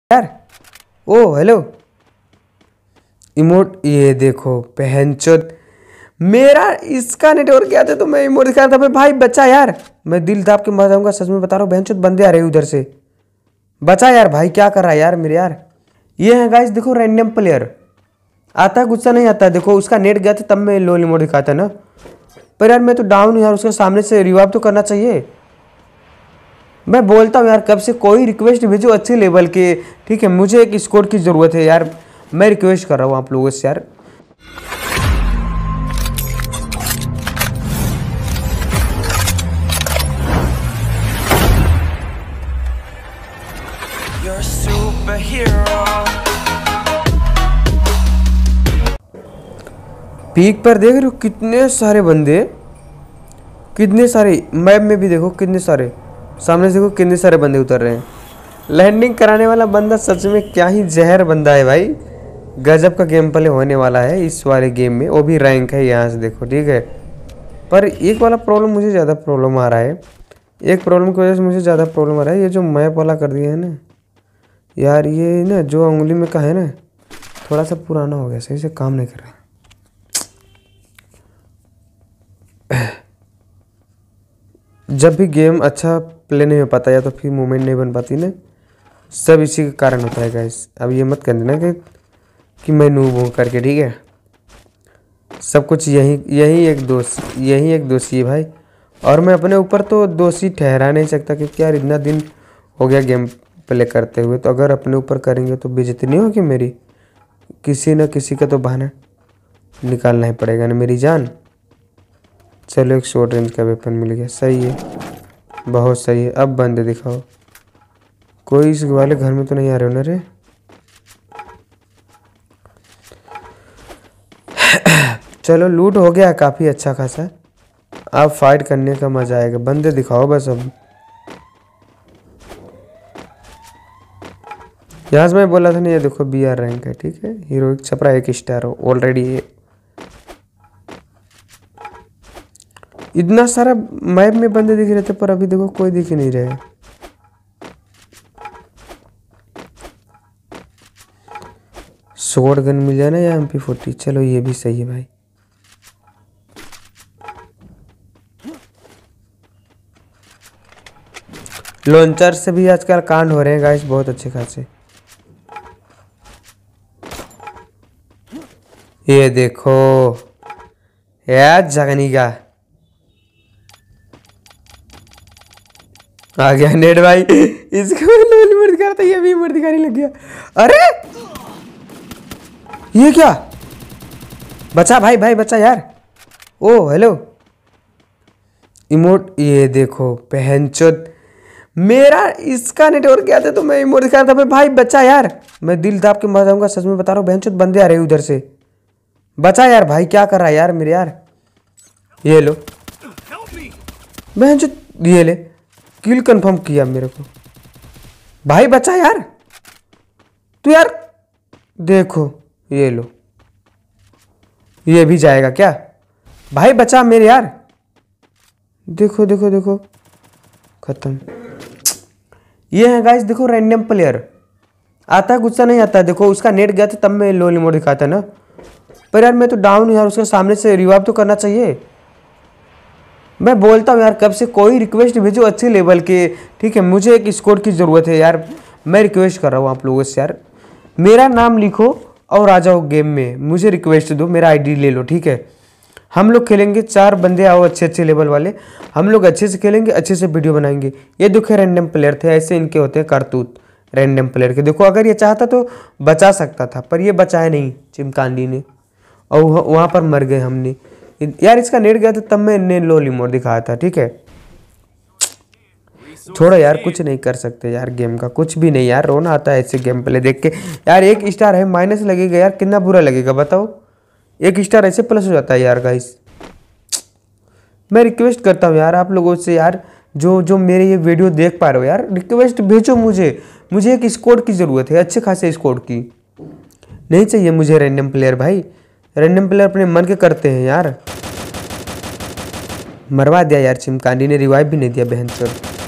यार। ओ hello emote, ये देखो पहनचोद मेरा इसका नेटवर्क गया था तो मैं इमोट दिखा रहा था। भाई बचा यार, मैं दिल दाब के मर जाऊंगा, सच में बता रहा हूँ। बहनचोद बंदे आ रहे उधर से, बचा यार। भाई क्या कर रहा है यार मेरे यार। ये है गाइस, देखो रैंडम प्लेयर आता है, गुस्सा नहीं आता है। देखो उसका नेट गया था तब मैं लोल इमोट दिखाता ना। पर यार मैं तो डाउन हूँ यार, उसके सामने से रिवाइव तो करना चाहिए। मैं बोलता हूँ यार कब से, कोई रिक्वेस्ट भेजो अच्छे लेवल के, ठीक है। मुझे एक स्कोर की ज़रूरत है यार, मैं रिक्वेस्ट कर रहा हूँ आप लोगों से यार। पीक पर देख रहे हो कितने सारे बंदे, कितने सारे मैप में भी देखो कितने सारे, सामने से देखो कितने सारे बंदे उतर रहे हैं। लैंडिंग कराने वाला बंदा सच में क्या ही जहर बंदा है भाई। गजब का गेम प्ले होने वाला है इस वाले गेम में, वो भी रैंक है यहाँ से देखो, ठीक है। पर एक वाला प्रॉब्लम, मुझे ज़्यादा प्रॉब्लम आ रहा है। एक प्रॉब्लम की वजह से मुझे ज़्यादा प्रॉब्लम आ रहा है, ये जो मैप वाला कर दिया है ना यार, ये ना जो उंगली में का है ना, थोड़ा सा पुराना हो गया, सही से काम नहीं कर रहा। जब भी गेम अच्छा प्ले नहीं हो पाता या तो फिर मूवमेंट नहीं बन पाती ना, सब इसी के कारण होता है गाइस। अब ये मत कर देना कि मैं नूब हूँ करके, ठीक है। सब कुछ यही एक दोषी है भाई, और मैं अपने ऊपर तो दोषी ठहरा नहीं सकता क्योंकि यार इतना दिन हो गया गेम प्ले करते हुए। तो अगर अपने ऊपर करेंगे तो बेइज्जती नहीं होगी मेरी, किसी न किसी का तो बहाना निकालना ही पड़ेगा ना मेरी जान। चलो एक शॉर्ट रेंज का वेपन मिल गया, सही है, बहुत सही है। अब बंदे दिखाओ, कोई इस वाले घर में तो नहीं आ रहे हो ना रे। चलो लूट हो गया काफ़ी अच्छा खासा, अब फाइट करने का मजा आएगा। बंदे दिखाओ बस अब। यहाँ से मैं बोला था ना, ये देखो BR रैंक है, ठीक है। हीरोइक छपरा 1 स्टार हो ऑलरेडी है। इतना सारा मैप में बंदे दिख रहे थे पर अभी देखो कोई दिख ही नहीं रहे। शॉट गन मिल जाए ना या MP40, चलो ये भी सही है भाई। लॉन्चर से भी आजकल कांड हो रहे हैं गाइस बहुत अच्छे खासे। ये देखो यार जगनी का आ गया नेट भाई। इसको लोली मर्द करता, ये भी मर्द दिखाने लग गया। अरे ये क्या, बचा भाई, भाई बचा यार। ओ हेलो इमोट, ये देखो पहनचोद मेरा इसका नेटवर्क गया था तो मैं इमोट दिखा रहा था। भाई बचा यार, मैं दिल दाब के मर जाऊंगा, सच में बता रहा हूँ। बहनचोद बंदे आ रहे उधर से, बचा यार। भाई क्या कर रहा है यार मेरे यार। ये लो बहनचोद, ये ले, किल कंफर्म किया मेरे को। भाई बचा यार तू यार, देखो ये लो, ये भी जाएगा क्या। भाई बचा मेरे यार, देखो देखो देखो खत्म। ये है गाइस, देखो रैंडम प्लेयर आता है, गुस्सा नहीं आता है। देखो उसका नेट गया था तब मैं लोल इमोट दिखाता ना। पर यार मैं तो डाउन हूँ यार, उसके सामने से रिवाइव तो करना चाहिए। मैं बोलता हूँ यार कब से, कोई रिक्वेस्ट भेजो अच्छे लेवल के, ठीक है। मुझे एक स्कोर की ज़रूरत है यार, मैं रिक्वेस्ट कर रहा हूँ आप लोगों से यार। मेरा नाम लिखो और आ जाओ गेम में, मुझे रिक्वेस्ट दो, मेरा ID ले लो, ठीक है। हम लोग खेलेंगे, 4 बंदे आओ अच्छे अच्छे लेवल वाले, हम लोग अच्छे से खेलेंगे, अच्छे से वीडियो बनाएंगे। ये देखो रैंडम प्लेयर थे, ऐसे इनके होते हैं करतूत रैंडम प्लेयर के। देखो अगर ये चाहता तो बचा सकता था, पर ये बचाया नहीं चिमकांडी ने, और वहाँ पर मर गए हमने यार। इसका नेट गया था तब मैंने लोल इमोट दिखाया था, ठीक है। छोड़ो यार, कुछ नहीं कर सकते यार, गेम का कुछ भी नहीं यार। रोना आता है ऐसे गेम प्ले देख के यार। 1 स्टार है, माइनस लगेगा यार, कितना बुरा लगेगा बताओ। 1 स्टार ऐसे प्लस हो जाता है यार गाइस। मैं रिक्वेस्ट करता हूँ यार आप लोगों से यार, जो मेरे ये वीडियो देख पा रहे हो यार, रिक्वेस्ट भेजो मुझे एक स्कोर की ज़रूरत है, अच्छे खासे स्कोर की। नहीं चाहिए मुझे रैंडम प्लेयर भाई, रैंडम प्लेयर अपने मन के करते हैं यार। मरवा दिया यार चिमकांडी ने, रिवाइव भी नहीं दिया बहन चोद।